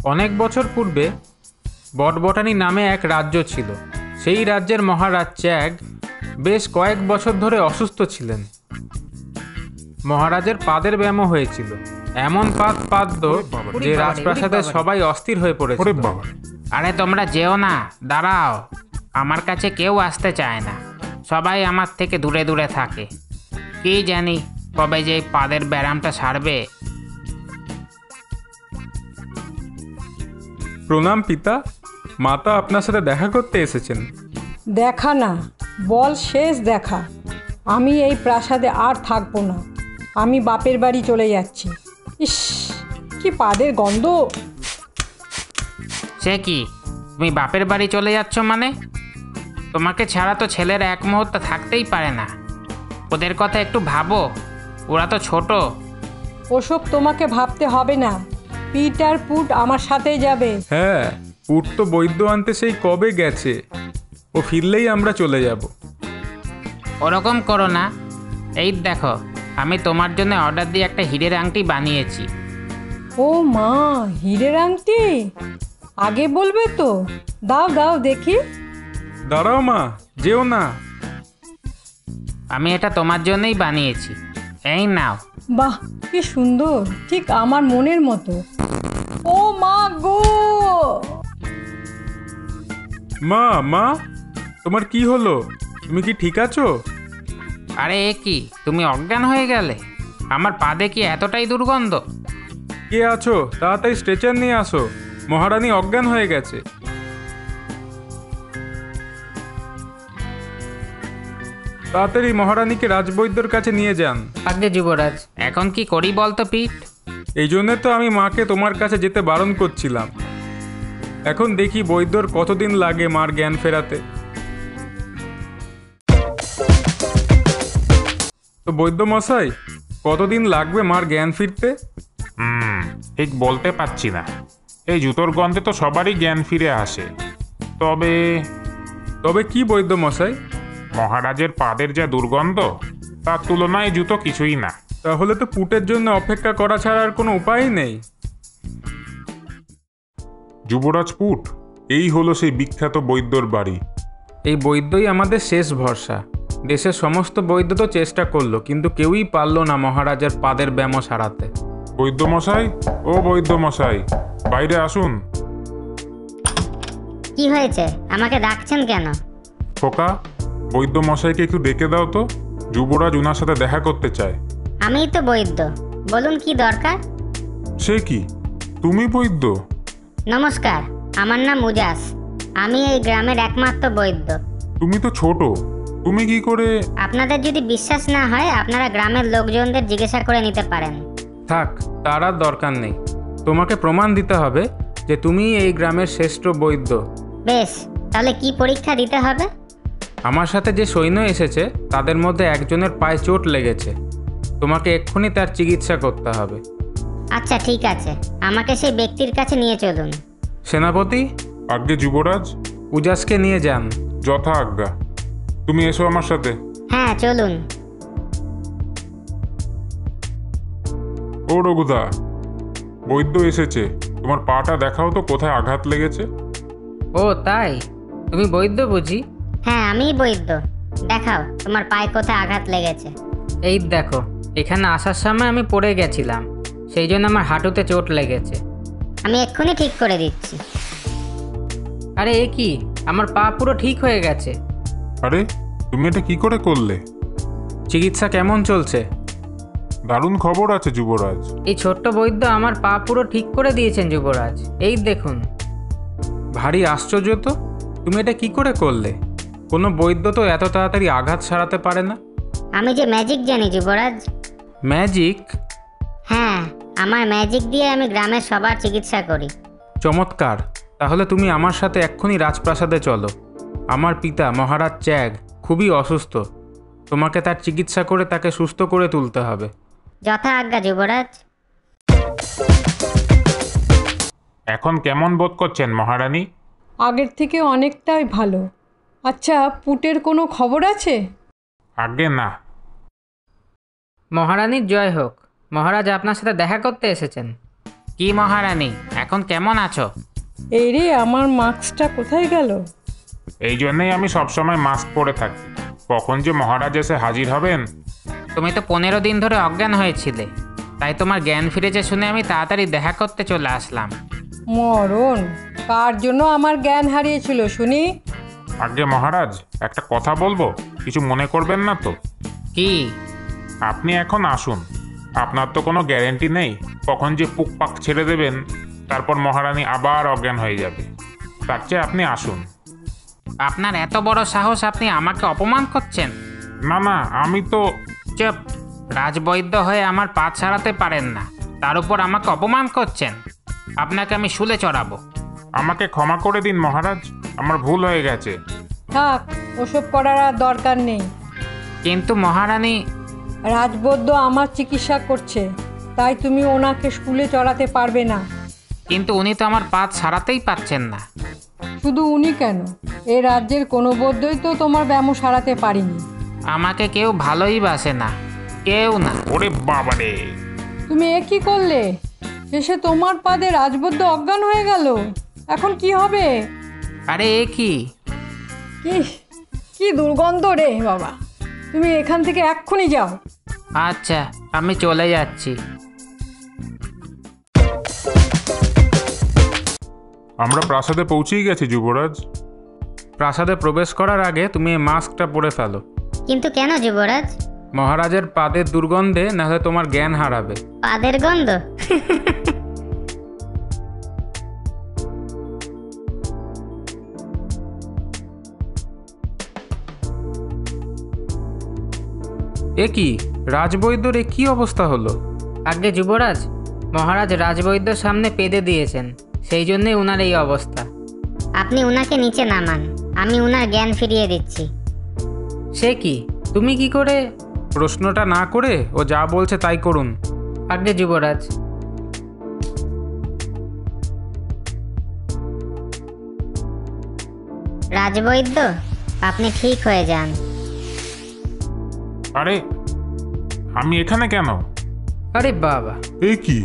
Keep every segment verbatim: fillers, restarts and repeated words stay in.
অনেক বছর পূর্বে বটবটানি নামে এক রাজ্য ছিল। সেই রাজ্যের মহারাজ চ্যাগ বেশ কয়েক বছর ধরে অসুস্থ ছিলেন। মহারাজের পাদের ব্যায়াম হয়েছিল, এমন পাদ পাদ্য যে রাজপ্রাসাদের সবাই অস্থির হয়ে পড়েছিল। আরে তোমরা যেও না, দাঁড়াও, আমার কাছে কেউ আসতে চায় না, সবাই আমার থেকে দূরে দূরে থাকে। কি জানি কবে যে পাদের ব্যায়ামটা সারবে। প্রণাম পিতা, মাতা আপনার সাথে দেখা করতে এসেছেন। দেখা না, বল শেষ দেখা। আমি এই প্রাসাদে আর থাকবো না, আমি বাপের বাড়ি চলে যাচ্ছি। ইস, কি পাদের গন্ধ। সে কি, তুমি বাপের বাড়ি চলে যাচ্ছ মানে? তোমাকে ছাড়া তো ছেলের এক মুহূর্ত থাকতেই পারে না। ওদের কথা একটু ভাবো, ওরা তো ছোট। ওসব তোমাকে ভাবতে হবে না, পিট আর পুট আমার সাথেই যাবে। হ্যাঁ, পুট তো বৈদ্য আনতে সেই কবে গেছে, ও ফিরলেই আমরা চলে যাব। ওরকম করো না, এই দেখো, আমি তোমার জন্য অর্ডার দিয়ে একটা হীরের আংটি বানিয়েছি। ও মা, হীরের আংটি? আগে বলবে তো, দাও দাও দেখি। দাঁড়াও মা, যেও না। আমি এটা তোমার জন্যই বানিয়েছি, এই নাও। বাহ, কি সুন্দর, ঠিক আমার মনের মতো। ও মা গো! মা মা, তোমার কি হলো? তুমি কি ঠিক আছো? আরে এ কি, তুমি অজ্ঞান হয়ে গেলে? আমার পাদে কি এতটাই দুর্গন্ধ? কে আছো? তাড়াতাড়ি স্ট্রেচার নিয়ে আসো, মহারানী অজ্ঞান হয়ে গেছে। তাড়াতাড়ি মহারানীকে রাজবৈদ্যর কাছে নিয়ে যান। আগে যুবরাজ, এখন কি করি বলতো পিট? এই জন্যে তো আমি মাকে তোমার কাছে যেতে বারণ করছিলাম। এখন দেখি বৈদ্যর কতদিন লাগে মার জ্ঞান ফেরাতে। তো বৈদ্য মশাই, কতদিন লাগবে মার জ্ঞান ফিরতে? হুম ঠিক বলতে পারছি না, এই জুতোর গন্ধে তো সবারই জ্ঞান ফিরে আসে। তবে তবে কি বৈদ্য মশাই? মহারাজের পাদের যা দুর্গন্ধ, তার তুলনায় জুতো কিছুই না। তাহলে তো পুটের জন্য অপেক্ষা করা ছাড়া আর কোনো উপায় নেই। যুবরাজ পুট, এই হলো সেই বিখ্যাত বৈদ্যর বাড়ি। এই বৈদ্যই আমাদের শেষ ভরসা। দেশের সমস্ত বৈদ্য তো চেষ্টা করলো, কিন্তু কেউই পারল না মহারাজের পাদের ব্যায়াম সারাতে। বৈদ্য মশাই, ও বৈদ্য মশাই, বাইরে আসুন। কি হয়েছে, আমাকে ডাকছেন কেন? খোকা, বৈদ্য মশাইকে একটু ডেকে দাও তো, যুবরাজ উনার সাথে দেখা করতে চায়। আমিই তো বৈদ্য, বলুন কি দরকার? সে কি, তুমি বৈদ্য? নমস্কার, আমার নাম উজাস, আমি এই গ্রামের একমাত্র বৈদ্য। তুমি তো ছোট, তুমি কি করে? আপনাদের যদি বিশ্বাস না হয়, আপনারা গ্রামের লোকজনদের জিজ্ঞাসা করে নিতে পারেন। থাক, তার আর দরকার নেই। তোমাকে প্রমাণ দিতে হবে যে তুমি এই গ্রামের শ্রেষ্ঠ বৈদ্য। বেশ, তাহলে কি পরীক্ষা দিতে হবে? আমার সাথে যে সৈন্য এসেছে তাদের মধ্যে একজনের পায়ে চোট লেগেছে, তোমাকে এক্ষুনি তার চিকিৎসা করতে হবে। আচ্ছা ঠিক আছে, আমাকে সেই ব্যক্তির কাছে নিয়ে চলুন। সেনাপতি, আজ্ঞে যুবরাজ। উজাসকে নিয়ে যান। যথা আজ্ঞা। তুমি এসো আমার সাথে। হ্যাঁ চলুন। ও রঘুদা, বৈদ্য এসেছে, তোমার পাটা দেখাও তো কোথায় আঘাত লেগেছে। ও তাই, তুমি বৈদ্য বুঝি? হ্যাঁ আমিই বৈদ্য, দেখাও তোমার পায়ে কোথায় আঘাত লেগেছে। এই দেখো, এখানে আসার সময় আমি পড়ে গেছিলাম, সেই জন্য আমার হাঁটুতে চোট লেগেছে। আমি এক্ষুনি ঠিক করে দিচ্ছি। আরে এ কি, আমার পা পুরো ঠিক হয়ে গেছে। আরে তুমি এটা কি করে করলে? চিকিৎসা কেমন চলছে? দারুণ খবর আছে যুবরাজ। এই ছোট্ট বৈদ্য আমার পা পুরো ঠিক করে দিয়েছেন যুবরাজ, এই দেখুন। ভারী আশ্চর্য তো, তুমি এটা কি করে করলে? কোনো বৈদ্য তো এত তাড়াতাড়ি আঘাত সারাতে পারে না। আমি যে ম্যাজিক জানি যুবরাজ। ম্যাজিক? হ্যাঁ, আমার ম্যাজিক দিয়ে আমি গ্রামের সবার চিকিৎসা করি। চমৎকার, তাহলে তুমি আমার সাথে এক্ষুনি রাজপ্রাসাদে চলো। আমার পিতা মহারাজ চ্যাগ খুবই অসুস্থ, তোমাকে তার চিকিৎসা করে তাকে সুস্থ করে তুলতে হবে। যথা আজ্ঞা যুবরাজ। এখন কেমন বোধ করছেন মহারানী? আগের থেকে অনেকটাই ভালো। আচ্ছা, পুটের কোনো খবর আছে? আজ্ঞে না। মহারানীর জয় হোক, মহারাজ আপনার সাথে দেখা করতে এসেছেন। কি মহারানী, এখন কেমন আছো? এই রে, আমার মাস্কটা কোথায় গেল? এই জন্যই আমি সবসময় মাস্ক পরে থাকি, কখন যে মহারাজ এসে হাজির হবেন। তুমি তো পনেরো দিন ধরে অজ্ঞান হয়েছিলে, তাই তোমার জ্ঞান ফিরেছে শুনে আমি তাড়াতাড়ি দেখা করতে চলে আসলাম। মরণ, কার জন্য আমার জ্ঞান হারিয়েছিল শুনি? আগে মহারাজ, একটা কথা বলবো, কিছু মনে করবেন না তো? কি? আপনি এখন আসুন, আপনার তো কোনো গ্যারেন্টি নেই কখন যে পুকপাক ছেড়ে দেবেন, তারপর মহারানী আবার অজ্ঞান হয়ে যাবে। তার চেয়ে আপনি আসুন। আপনার এত বড় সাহস, আপনি আমাকে অপমান করছেন? না না, আমি তো চুপ! রাজবৈদ্য হয়ে আমার পা ছাড়াতে পারেন না, তার উপর আমাকে অপমান করছেন। আপনাকে আমি শুলে চড়াবো। আমাকে ক্ষমা করে দিন মহারাজ, আমার ভুল হয়ে গেছে। থাক, ওসব করার আর দরকার নেই। কিন্তু মহারানী, রাজবৈদ্য আমার চিকিৎসা করছে, তাই তুমি ওনাকে স্কুলে চড়াতে পারবে না। কিন্তু উনি তো আমার পা ছাড়াতেই পাচ্ছেন না। শুধু উনি কেন, এ রাজ্যের কোনো বৈদ্যই তো তোমার ব্যায়াম সারাতে পারিনি। আমাকে কেউ ভালোই বাসে না, কেউ না। ওরে বাবারে! তুমি এ কি করলে? শেষে তোমার পাদে রাজবৈদ্য অজ্ঞান হয়ে গেল, এখন কি হবে? আরে এ কি? কি কি দুর্গন্ধ রে বাবা! তুমি এখান থেকে এক্ষুনি যাও। আচ্ছা, আমি চলে যাচ্ছি। আমরা প্রাসাদে পৌঁছেই গেছি যুবরাজ। প্রাসাদে প্রবেশ করার আগে তুমি এই মাস্কটা পরে ফেলো। কিন্তু কেন যুবরাজ? মহারাজের পাদের দুর্গন্ধে নাহলে তোমার জ্ঞান হারাবে। পাদের গন্ধ? এ কি, রাজবৈদ্যর এ কি অবস্থা হলো? আগে যুবরাজ, মহারাজ রাজবৈদ্যর সামনে পেদে দিয়েছেন, সেই জন্যই উনার এই অবস্থা। আপনি উনাকে নিচে নামান, আমি উনার জ্ঞান ফিরিয়ে দিচ্ছি। সে কি? তুমি কি করে? প্রশ্নটা না করে ও যা বলছে তাই করুন। আগে যুবরাজ। রাজবৈদ্য, আপনি ঠিক হয়ে যান। আরে, আমি এখানে কেন? আরে বাবা! এ কি?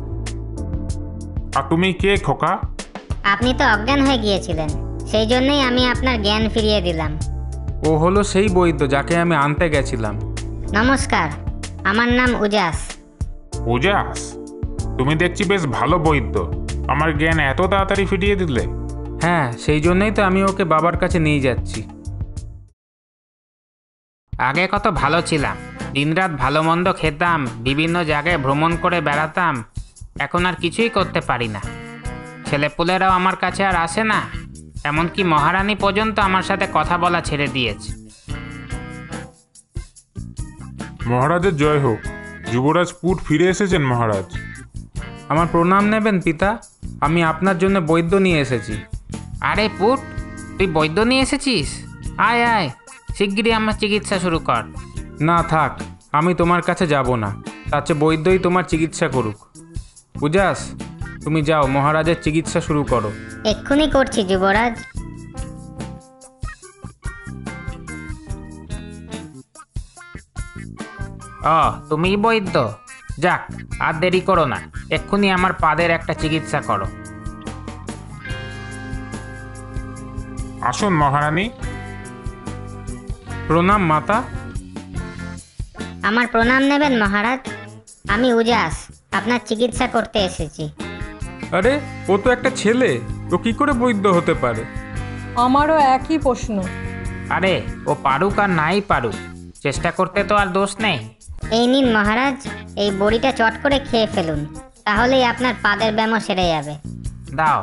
আর তুমি কে খোকা? আপনি তো অজ্ঞান হয়ে গিয়েছিলেন, সেই জন্যই আমি আপনার জ্ঞান ফিরিয়ে দিলাম। ও হলো সেই বৈদ্য যাকে আমি আনতে গেছিলাম। নমস্কার, আমার নাম উজাস। উজাস? তুমি দেখছি বেশ ভালো বৈদ্য, আমার জ্ঞান এত তাড়াতাড়ি ফিরিয়ে দিলে। হ্যাঁ, সেই জন্যই তো আমি ওকে বাবার কাছে নিয়ে যাচ্ছি। আগে কত ভালো ছিলাম, দিনরাত ভালো মন্দ খেতাম, বিভিন্ন জায়গায় ভ্রমণ করে বেড়াতাম। এখন আর কিছুই করতে পারি না। ছেলেপুলেরাও আমার কাছে আর আসে না, এমনকি মহারানী পর্যন্ত আমার সাথে কথা বলা ছেড়ে দিয়েছে। মহারাজের জয় হোক, যুবরাজ পুট ফিরে এসেছেন মহারাজ। আমার প্রণাম নেবেন পিতা, আমি আপনার জন্য বৈদ্য নিয়ে এসেছি। আরে পুট, তুই বৈদ্য নিয়ে এসেছিস? আয় আয়, শিগগিরই আমার চিকিৎসা শুরু কর। না থাক, আমি তোমার কাছে যাব না, তার চেয়ে বৈদ্যই তোমার চিকিৎসা করুক। উজাস, তুমি যাও, মহারাজের চিকিৎসা শুরু করো। এক্ষুনি করছি যুবরাজ। ও, তুমি বৈদ্য? যাক, আর দেরি করো না, এক্ষুনি আমার পাদের একটা চিকিৎসা করো। আসুন মহারানী। প্রণাম মাতা। আমার প্রণাম নেবেন মহারাজ, আমি উজাস, আপনার চিকিৎসা করতে এসেছি। আরে, ও তো একটা ছেলে, ও কি করে বৈদ্য হতে পারে? আমারও একই প্রশ্ন। আরে, ও পারুক আর নাই পারুক, চেষ্টা করতে তো আর দোষ নেই। এই নিন মহারাজ, এই বড়িটা চট করে খেয়ে ফেলুন, তাহলেই আপনার পাদের ব্যায়ামও সেরে যাবে। দাও।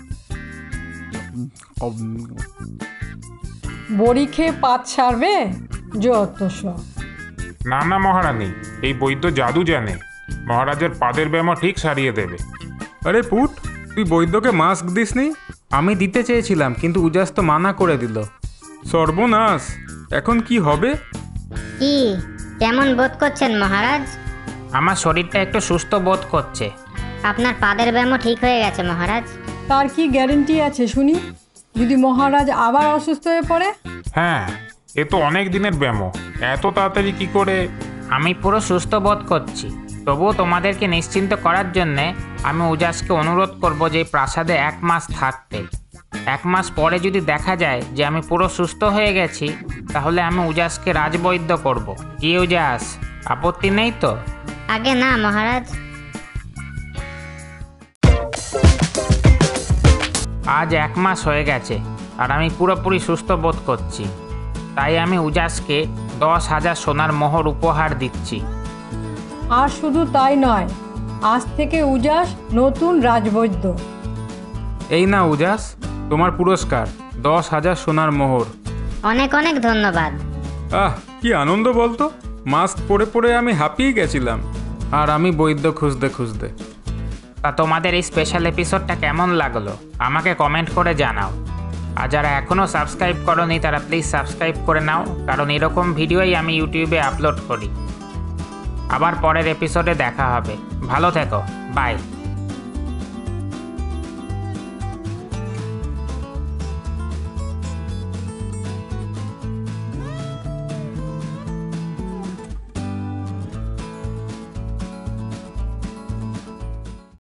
বড়ি খেয়ে পাত ছাড়বে? যত সব। না না মহারানী, এই বৈদ্য জাদু জানে, মহারাজের পাদের ব্যায়ামও ঠিক সারিয়ে দেবে। আরে পুট, তুই বৈদ্যকে মাস্ক দিসনি? আমি দিতে চেয়েছিলাম, কিন্তু উজাস তো মানা করে দিল। সর্বনাশ, এখন কি হবে? কি কেমন বোধ করছেন মহারাজ? আমার শরীরটা একটু সুস্থ বোধ করছে। আপনার পাদের ব্যায়ামও ঠিক হয়ে গেছে মহারাজ। তার কি গ্যারেন্টি আছে শুনি? যদি মহারাজ আবার অসুস্থ হয়ে পড়ে? হ্যাঁ, এ তো অনেক দিনের ব্যায়াম, এত তাড়াতাড়ি কি করে? আমি পুরো সুস্থ বোধ করছি, তবুও তোমাদেরকে নিশ্চিন্ত করার জন্যে আমি উজাসকে অনুরোধ করব যে এই প্রাসাদে এক মাস থাকতে। এক মাস পরে যদি দেখা যায় যে আমি পুরো সুস্থ হয়ে গেছি, তাহলে আমি উজাসকে রাজবৈদ্য করব। কি উজাস, আপত্তি নেই তো? আগে না মহারাজ। আজ এক মাস হয়ে গেছে আর আমি পুরোপুরি সুস্থ বোধ করছি। তাই আমি উজাসকে দশ হাজার সোনার মোহর উপহার দিচ্ছি। আর শুধু তাই নয়, আজ থেকে উজাস নতুন রাজবৈদ্য। এই না উজাস, তোমার পুরস্কার দশ হাজার সোনার মোহর। অনেক অনেক ধন্যবাদ। আহ কি আনন্দ বলতো, মাস্ক পরে পরে আমি হাঁপিয়ে গেছিলাম, আর আমি বৈদ্য খুঁজতে খুঁজতে। তা তোমাদের এই স্পেশাল এপিসোডটা কেমন লাগলো আমাকে কমেন্ট করে জানাও। আর যারা এখনও সাবস্ক্রাইব করোনি তারা প্লিজ সাবস্ক্রাইব করে নাও, কারণ এরকম ভিডিওই আমি ইউটিউবে আপলোড করি। আবার পরের এপিসোডে দেখা হবে। ভালো থেকো, বাই।